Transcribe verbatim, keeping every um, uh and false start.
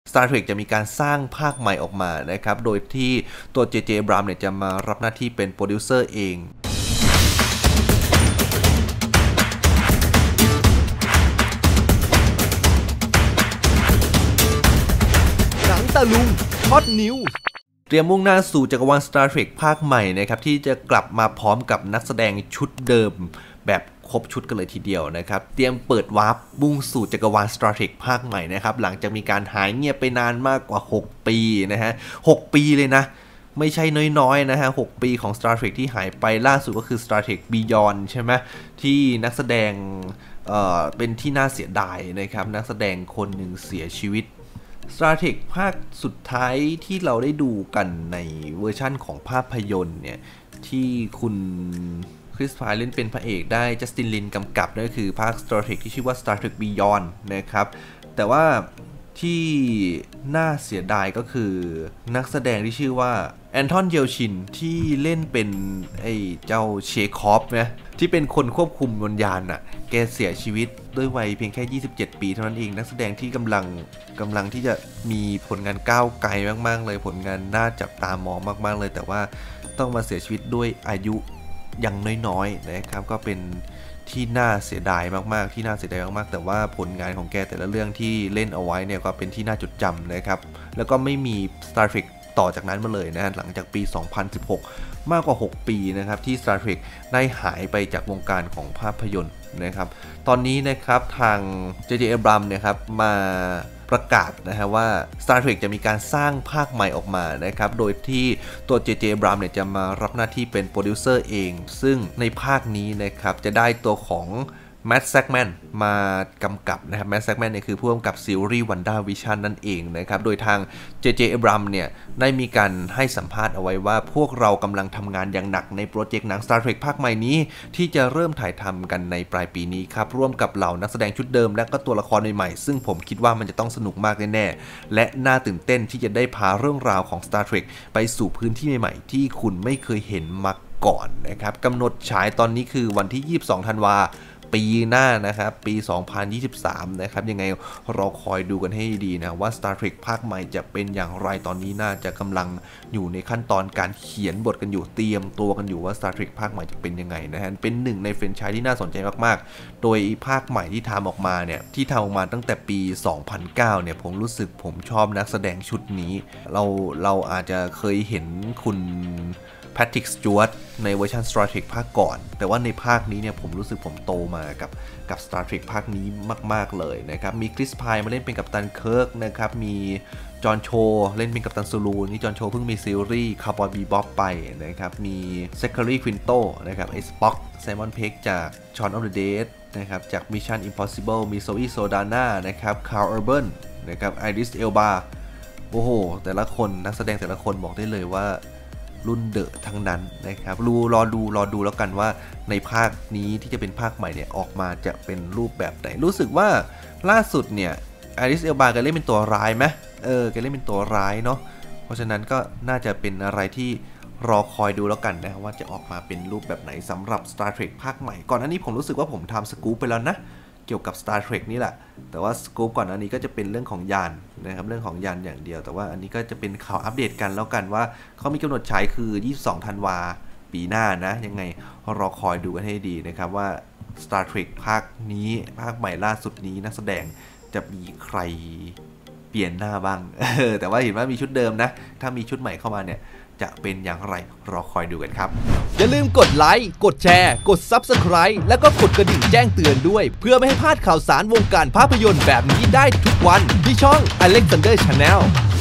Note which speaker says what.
Speaker 1: Star Trek จะมีการสร้างภาคใหม่ออกมานะครับโดยที่ตัว เจ เจ Abrams เนี่ยจะมารับหน้าที่เป็นโปรดิวเซอร์เอง
Speaker 2: หนังตะลุงฮอตนิวส์
Speaker 1: เตรียมมุ่งหน้าสู่จักรวาล Star Trek ภาคใหม่นะครับที่จะกลับมาพร้อมกับนักแสดงชุดเดิมแบบครบชุดกันเลยทีเดียวนะครับเตรียมเปิดวาร์ปมุ่งสู่จักรวาล Star Trek ภาคใหม่นะครับหลังจากมีการหายเงียบไปนานมากกว่าหกปีนะฮะหกปีเลยนะไม่ใช่น้อยๆนะฮะหกปีของ Star Trek ที่หายไปล่าสุดก็คือ Star Trek Beyond ใช่ไหมที่นักแสดงเอ่อเป็นที่น่าเสียดายนะครับนักแสดงคนหนึ่งเสียชีวิต Star Trek ภาคสุดท้ายที่เราได้ดูกันในเวอร์ชั่นของภาพยนตร์เนี่ยที่คุณคริส ไพร์เล่นเป็นพระเอกได้จัสติน ลินกำกับนั่นก็คือภาค Star Trek ที่ชื่อว่า Star Trek Beyond นะครับแต่ว่าที่น่าเสียดายก็คือนักแสดงที่ชื่อว่าแอนทอน เยลชินที่เล่นเป็นไอ้เจ้าเชคอฟนะที่เป็นคนควบคุมวิญญาณน่ะแกเสียชีวิตด้วยวัยเพียงแค่ยี่สิบเจ็ดปีเท่านั้นเองนักแสดงที่กำลังกำลังที่จะมีผลงานก้าวไกลมากๆเลยผลงานน่าจับตามองมากๆเลยแต่ว่าต้องมาเสียชีวิตด้วยอายุยังน้อยๆนะครับก็เป็นที่น่าเสียดายมากๆที่น่าเสียดายมากๆแต่ว่าผลงานของแกแต่ละเรื่องที่เล่นเอาไว้เนี่ยก็เป็นที่น่าจดจำนะครับแล้วก็ไม่มี Star Trek ต่อจากนั้นมาเลยนะหลังจากปี สองพันสิบหก มากกว่าหกปีนะครับที่ Star Trek ได้หายไปจากวงการของภาพยนตร์นะครับตอนนี้นะครับทาง เจ เจ Abrams เนี่ยครับมาประกาศนะฮะว่า Star Trek จะมีการสร้างภาคใหม่ออกมานะครับโดยที่ตัว เจ เจ Abrams เนี่ยจะมารับหน้าที่เป็นโปรดิวเซอร์เองซึ่งในภาคนี้นะครับจะได้ตัวของแมท แซคแมนมากำกับนะครับแมท แซคแมนเนี่ยคือผู้กำกับซีรีส์ WandaVision นั่นเองนะครับโดยทาง เจ เจ Abrams เนี่ยได้มีการให้สัมภาษณ์เอาไว้ว่าพวกเรากำลังทำงานอย่างหนักในโปรเจกต์หนัง Star Trek ภาคใหม่นี้ที่จะเริ่มถ่ายทำกันในปลายปีนี้ครับร่วมกับเหล่านักแสดงชุดเดิมและก็ตัวละครใหม่ๆซึ่งผมคิดว่ามันจะต้องสนุกมากแน่ๆและน่าตื่นเต้นที่จะได้พาเรื่องราวของ Star Trek ไปสู่พื้นที่ใหม่ๆที่คุณไม่เคยเห็นมาก่อนนะครับกำหนดฉายตอนนี้คือวันที่ยี่สิบสองธันวาคมปีหน้านะครับปี สองพันยี่สิบสาม นะครับยังไงเราคอยดูกันให้ดีนะว่า Star Trek ภาคใหม่จะเป็นอย่างไรตอนนี้น่าจะกำลังอยู่ในขั้นตอนการเขียนบทกันอยู่เตรียมตัวกันอยู่ว่า Star Trek ภาคใหม่จะเป็นยังไงนะฮะเป็นหนึ่งในแฟรนไชส์ที่น่าสนใจมากๆโดยภาคใหม่ที่ทำออกมาเนี่ยที่ทำออกมาตั้งแต่ปี สองพันเก้า เนี่ยผมรู้สึกผมชอบนักแสดงชุดนี้เราเราอาจจะเคยเห็นคุณแพทริก สจ๊วตในเวอร์ชัน Star Trek ภาคก่อนแต่ว่าในภาคนี้เนี่ยผมรู้สึกผมโตมากับกับ Star Trek ภาคนี้มากๆเลยนะครับมีคริส ไพร์มาเล่นเป็นกัปตันเคิร์กนะครับมีจอห์นโชเล่นเป็นกัปตันซูลูนี่จอห์นโชเพิ่งมีซีรีส์คาร์บอยบีบ๊อบไปนะครับมีเซคคารีควินโตนะครับไอสป็อกไซมอนเพกจากชอนออฟเดอะเดดนะครับจาก Mission Impossible มีโซอีโซดาน่านะครับคาร์ล เออร์เบิร์นนะครับไอริส เอลบาโอ้โหแต่ละคนนักแสดงแต่ละคนบอกได้เลยว่ารุ่นเดอะทั้งนั้นนะครับรูรอดูรอดูแล้วกันว่าในภาคนี้ที่จะเป็นภาคใหม่เนี่ยออกมาจะเป็นรูปแบบไหนรู้สึกว่าล่าสุดเนี่ยไอริส เอลบาแกเล่นเป็นตัวร้ายไหมเออแกเล่นเป็นตัวร้ายเนาะเพราะฉะนั้นก็น่าจะเป็นอะไรที่รอคอยดูแล้วกันนะว่าจะออกมาเป็นรูปแบบไหนสำหรับ Star Trek ภาคใหม่ก่อนหน้านี้ผมรู้สึกว่าผมทำสกู๊ปไปแล้วนะเกี่ยวกับ Star Trek นี่แหละแต่ว่าสกู๊ปก่อนอันนี้ก็จะเป็นเรื่องของยานนะครับเรื่องของยานอย่างเดียวแต่ว่าอันนี้ก็จะเป็นข่าวอัปเดตกันแล้วกันว่าเขามีกำหนดฉายคือยี่สิบสองธันวาปีหน้านะยังไงรอคอยดูกันให้ดีนะครับว่า Star Trek ภาคนี้ภาคใหม่ล่าสุดนี้นักแสดงจะมีใครเปลี่ยนหน้าบ้าง แต่ว่าเห็นว่ามีชุดเดิมนะถ้ามีชุดใหม่เข้ามาเนี่ยจะเป็นอย่างไรรอคอยดูกันครับ
Speaker 2: อย่าลืมกดไลค์กดแชร์กด ซับสไครบ์ แล้วก็กดกระดิ่งแจ้งเตือนด้วยเพื่อไม่ให้พลาดข่าวสารวงการภาพยนตร์แบบนี้ได้ทุกวันที่ช่อง Alexander Channel